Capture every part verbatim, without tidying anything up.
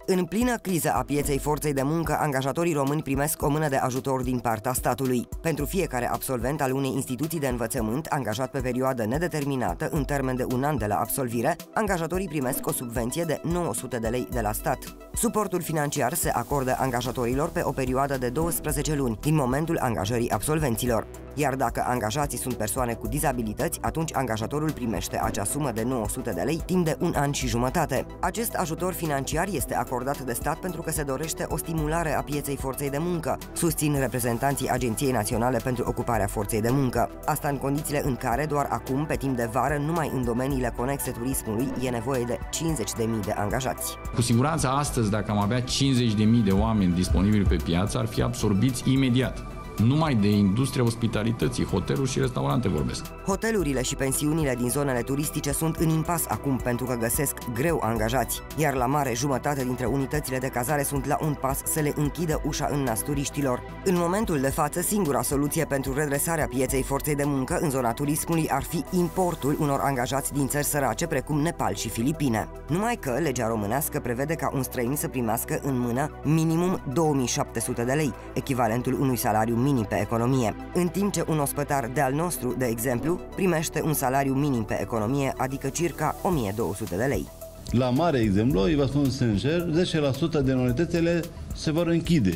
În plină criză a pieței forței de muncă, angajatorii români primesc o mână de ajutor din partea statului. Pentru fiecare absolvent al unei instituții de învățământ, angajat pe perioadă nedeterminată, în termen de un an de la absolvire, angajatorii primesc o subvenție de nouă sute de lei de la stat. Suportul financiar se acordă angajatorilor pe o perioadă de douăsprezece luni, din momentul angajării absolvenților. Iar dacă angajații sunt persoane cu dizabilități, atunci angajatorul primește acea sumă de nouă sute de lei timp de un an și jumătate. Acest ajutor financiar este acordat de stat pentru că se dorește o stimulare a pieței forței de muncă, susțin reprezentanții Agenției Naționale pentru Ocuparea Forței de Muncă. Asta în condițiile în care doar acum, pe timp de vară, numai în domeniile conexe turismului, e nevoie de cincizeci de mii de angajați. Cu siguranță astăzi, dacă am avea cincizeci de mii de oameni disponibili pe piață, ar fi absorbiți imediat. Numai de industria ospitalității, hoteluri și restaurante vorbesc. Hotelurile și pensiunile din zonele turistice sunt în impas acum pentru că găsesc greu angajați, iar la mare jumătate dintre unitățile de cazare sunt la un pas să le închidă ușa în nas turiștilor. În momentul de față, singura soluție pentru redresarea pieței forței de muncă în zona turismului ar fi importul unor angajați din țări sărace precum Nepal și Filipine. Numai că legea românească prevede ca un străin să primească în mână minimum două mii șapte sute de lei, echivalentul unui salariu minim pe economie, în timp ce un ospătar de al nostru, de exemplu, primește un salariu minim pe economie, adică circa o mie două sute de lei. La mare exemplu, îi vă spun sincer, zece la sută din unitățile se vor închide,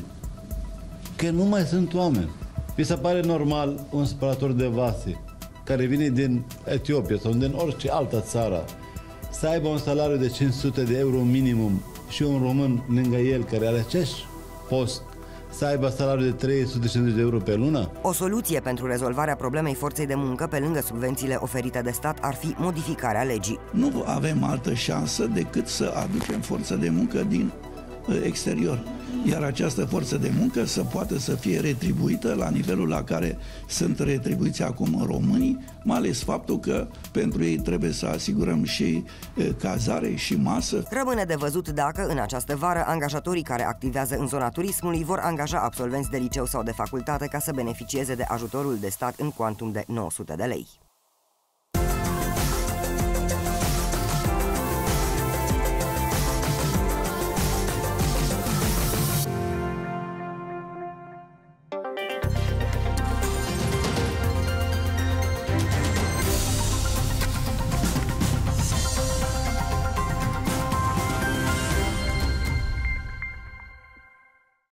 că nu mai sunt oameni. Vi se pare normal un spălator de vase care vine din Etiopia sau din orice altă țară să aibă un salariu de cinci sute de euro minimum și un român lângă el care are acest post să aibă salariul de trei sute cincizeci de euro pe lună? O soluție pentru rezolvarea problemei forței de muncă pe lângă subvențiile oferite de stat ar fi modificarea legii. Nu avem altă șansă decât să aducem forță de muncă din exterior. Iar această forță de muncă să poată să fie retribuită la nivelul la care sunt retribuiți acum românii, mai ales faptul că pentru ei trebuie să asigurăm și cazare și masă. Rămâne de văzut dacă în această vară angajatorii care activează în zona turismului vor angaja absolvenți de liceu sau de facultate ca să beneficieze de ajutorul de stat în cuantum de nouă sute de lei.